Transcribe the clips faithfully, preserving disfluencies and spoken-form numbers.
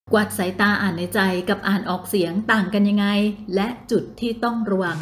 กวาดสายตาอ่านในใจกับอ่านออกเสียงต่างกันยังไงและจุดที่ต้องระวัง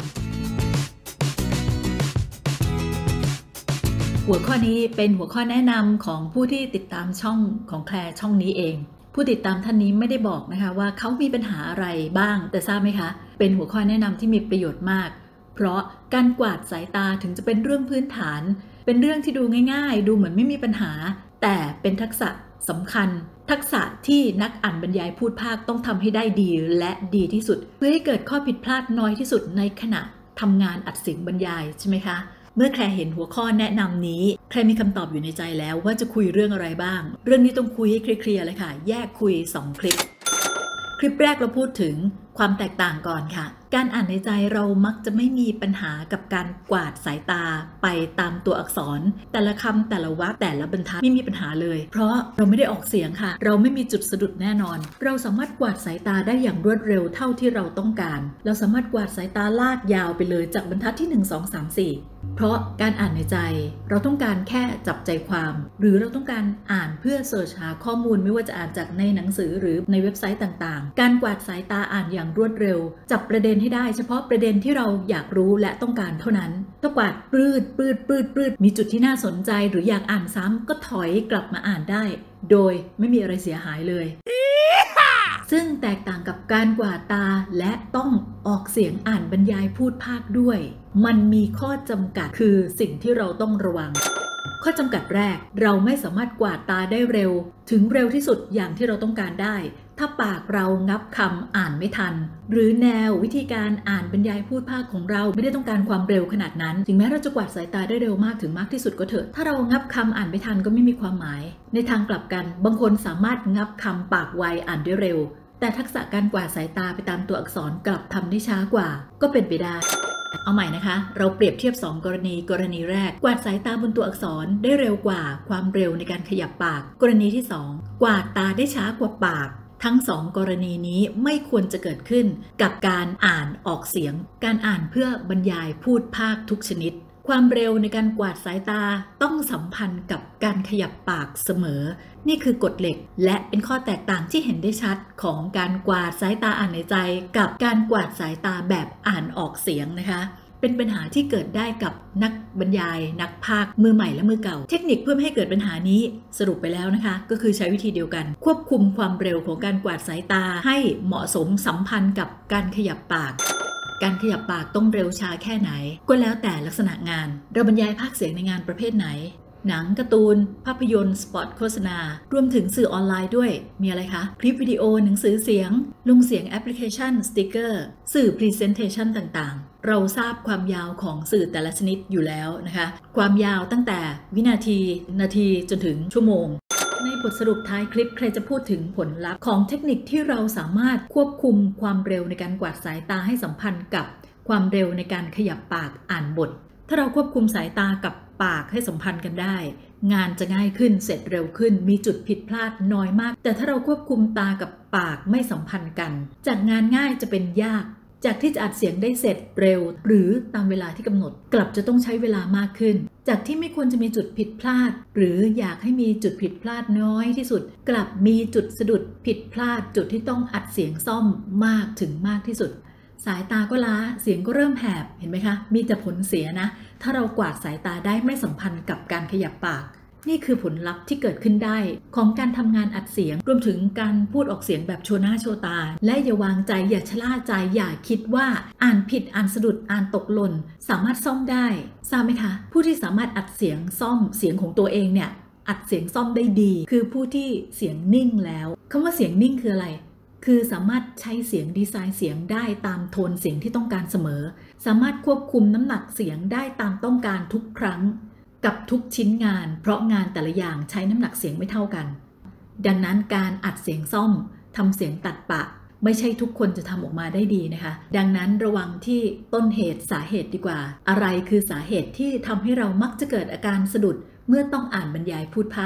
หัวข้อนี้เป็นหัวข้อแนะนำของผู้ที่ติดตามช่องของแคลร์ช่องนี้เองผู้ติดตามท่านนี้ไม่ได้บอกนะคะว่าเขามีปัญหาอะไรบ้างแต่ทราบไหมคะเป็นหัวข้อแนะนำที่มีประโยชน์มากเพราะการกวาดสายตาถึงจะเป็นเรื่องพื้นฐานเป็นเรื่องที่ดูง่ายๆดูเหมือนไม่มีปัญหาแต่เป็นทักษะสำคัญทักษะที่นักอ่านบรรยายพูดภาคต้องทำให้ได้ดีและดีที่สุดเพื่อให้เกิดข้อผิดพลาดน้อยที่สุดในขณะทำงานอัดเสียงบรรยายใช่ไหมคะเมื่อแคลร์เห็นหัวข้อแนะนำนี้แคลร์มีคำตอบอยู่ในใจแล้วว่าจะคุยเรื่องอะไรบ้างเรื่องนี้ต้องคุยให้เคลียร์ๆเลยค่ะแยกคุยสองคลิปคลิปแรกเราพูดถึงความแตกต่างก่อนค่ะการอ่านในใจเรามักจะไม่มีปัญหากับการกวาดสายตาไปตามตัวอักษรแต่ละคำแต่ละวรรคแต่ละบรรทัดไม่มีปัญหาเลยเพราะเราไม่ได้ออกเสียงค่ะเราไม่มีจุดสะดุดแน่นอนเราสามารถกวาดสายตาได้อย่างรวดเร็วเท่าที่เราต้องการเราสามารถกวาดสายตาลากยาวไปเลยจากบรรทัดที่หนึ่ง สอง สาม สี่เพราะการอ่านในใจเราต้องการแค่จับใจความหรือเราต้องการอ่านเพื่อเสิร์ชหาข้อมูลไม่ว่าจะอ่านจากในหนังสือหรือในเว็บไซต์ต่างๆการกวาดสายตาอ่านอย่างรวดเร็วจับประเด็นให้ได้เฉพาะประเด็นที่เราอยากรู้และต้องการเท่านั้นถ้ากวาดปลืดปลืดปลืดปลืดมีจุดที่น่าสนใจหรืออยากอ่านซ้ำก็ถอยกลับมาอ่านได้โดยไม่มีอะไรเสียหายเลยซึ่งแตกต่างกับการกวาดตาและต้องออกเสียงอ่านบรรยายพูดภาคด้วยมันมีข้อจำกัดคือสิ่งที่เราต้องระวังข้อจำกัดแรกเราไม่สามารถกวาดตาได้เร็วถึงเร็วที่สุดอย่างที่เราต้องการได้ถ้าปากเรางับคำอ่านไม่ทันหรือแนววิธีการอ่านบรรยายพูดภาคของเราไม่ได้ต้องการความเร็วขนาดนั้นถึงแม้เราจะกวาดสายตาได้เร็วมากถึงมากที่สุดก็เถอะถ้าเรางับคำอ่านไม่ทันก็ไม่มีความหมายในทางกลับกันบางคนสามารถงับคำปากไวอ่านได้เร็วแต่ทักษะการกวาดสายตาไปตามตัวอักษรกลับทำได้ช้ากว่าก็เป็นไปได้เอาใหม่นะคะเราเปรียบเทียบสองกรณีกรณีแรกกวาดสายตาบนตัวอักษรได้เร็วกว่าความเร็วในการขยับปากกรณีที่สองกวาดตาได้ช้ากว่าปากทั้งสองกรณีนี้ไม่ควรจะเกิดขึ้นกับการอ่านออกเสียงการอ่านเพื่อบรรยายพูดภาคทุกชนิดความเร็วในการกวาดสายตาต้องสัมพันธ์กับการขยับปากเสมอนี่คือกฎเหล็กและเป็นข้อแตกต่างที่เห็นได้ชัดของการกวาดสายตาอ่านในใจกับการกวาดสายตาแบบอ่านออกเสียงนะคะเป็นปัญหาที่เกิดได้กับนักบรรยายนักพากย์มือใหม่และมือเก่าเทคนิคเพื่อไม่ให้เกิดปัญหานี้สรุปไปแล้วนะคะก็คือใช้วิธีเดียวกันควบคุมความเร็วของการกวาดสายตาให้เหมาะสมสัมพันธ์กับการขยับปากการขยับปากต้องเร็วช้าแค่ไหนก็แล้วแต่ลักษณะงานเราบรรยายพากย์เสียงในงานประเภทไหนหนังการ์ตูนภาพยนตร์สปอตโฆษณารวมถึงสื่อออนไลน์ด้วยมีอะไรคะคลิปวิดีโอหนังสือเสียงลงเสียงแอปพลิเคชันสติกเกอร์สื่อพรีเซนเทชันต่างๆเราทราบความยาวของสื่อแต่ละชนิดอยู่แล้วนะคะความยาวตั้งแต่วินาทีนาทีจนถึงชั่วโมงในบทสรุปท้ายคลิปใครจะพูดถึงผลลัพธ์ของเทคนิคที่เราสามารถควบคุมความเร็วในการกวาดสายตาให้สัมพันธ์กับความเร็วในการขยับปากอ่านบทถ้าเราควบคุมสายตากับปากให้สัมพันธ์กันได้งานจะง่ายขึ้นเสร็จเร็วขึ้นมีจุดผิดพลาดน้อยมากแต่ถ้าเราควบคุมตากับปากไม่สัมพันธ์กันจากงานง่ายจะเป็นยากจากที่จะอัดเสียงได้เสร็จเร็วหรือตามเวลาที่กำหนดกลับจะต้องใช้เวลามากขึ้นจากที่ไม่ควรจะมีจุดผิดพลาดหรืออยากให้มีจุดผิดพลาดน้อยที่สุดกลับมีจุดสะดุดผิดพลาดจุดที่ต้องอัดเสียงซ่อมมากถึงมากที่สุดสายตาก็ล้าเสียงก็เริ่มแหบเห็นไหมคะมีแต่ผลเสียนะถ้าเรากวาดสายตาได้ไม่สัมพันธ์กับการขยับปากนี่คือผลลัพธ์ที่เกิดขึ้นได้ของการทำงานอัดเสียงรวมถึงการพูดออกเสียงแบบโชว์หน้าโชว์ตาและอย่าวางใจอย่าชะล่าใจอย่าคิดว่าอ่านผิดอ่านสะดุดอ่านตกหล่นสามารถซ่อมได้ทราบไหมคะผู้ที่สามารถอัดเสียงซ่อมเสียงของตัวเองเนี่ยอัดเสียงซ่อมได้ดีคือผู้ที่เสียงนิ่งแล้วคำว่าเสียงนิ่งคืออะไรคือสามารถใช้เสียงดีไซน์เสียงได้ตามโทนเสียงที่ต้องการเสมอสามารถควบคุมน้ำหนักเสียงได้ตามต้องการทุกครั้งกับทุกชิ้นงานเพราะงานแต่ละอย่างใช้น้ำหนักเสียงไม่เท่ากันดังนั้นการอัดเสียงซ่อมทำเสียงตัดปะไม่ใช่ทุกคนจะทำออกมาได้ดีนะคะดังนั้นระวังที่ต้นเหตุสาเหตุดีกว่าอะไรคือสาเหตุที่ทำให้เรามักจะเกิดอาการสะดุดเมื่อต้องอ่านบรรยายพูดภาค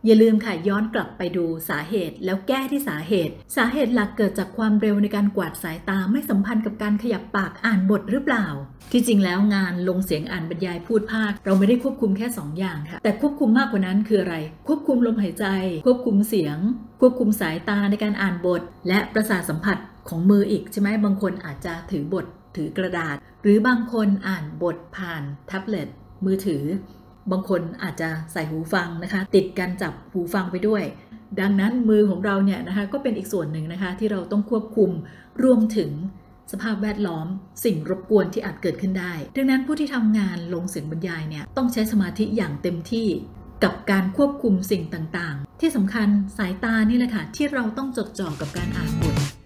อย่าลืมค่ะย้อนกลับไปดูสาเหตุแล้วแก้ที่สาเหตุสาเหตุหลักเกิดจากความเร็วในการกวาดสายตาไม่สัมพันธ์กับการขยับปากอ่านบทหรือเปล่าที่จริงแล้วงานลงเสียงอ่านบรรยายพูดพากย์เราไม่ได้ควบคุมแค่สองอย่างค่ะแต่ควบคุมมากกว่านั้นคืออะไรควบคุมลมหายใจควบคุมเสียงควบคุมสายตาในการอ่านบทและประสาทสัมผัสของมืออีกใช่ไหมบางคนอาจจะถือบทถือกระดาษหรือบางคนอ่านบทผ่านแท็บเล็ตมือถือบางคนอาจจะใส่หูฟังนะคะติดกันจับหูฟังไปด้วยดังนั้นมือของเราเนี่ยนะคะก็เป็นอีกส่วนหนึ่งนะคะที่เราต้องควบคุมรวมถึงสภาพแวดล้อมสิ่งรบกวนที่อาจเกิดขึ้นได้ดังนั้นผู้ที่ทำงานลงเสียงบรรยายเนี่ยต้องใช้สมาธิอย่างเต็มที่กับการควบคุมสิ่งต่างๆที่สำคัญสายตานี่แหละค่ะที่เราต้องจดจ่อกับการอ่านบท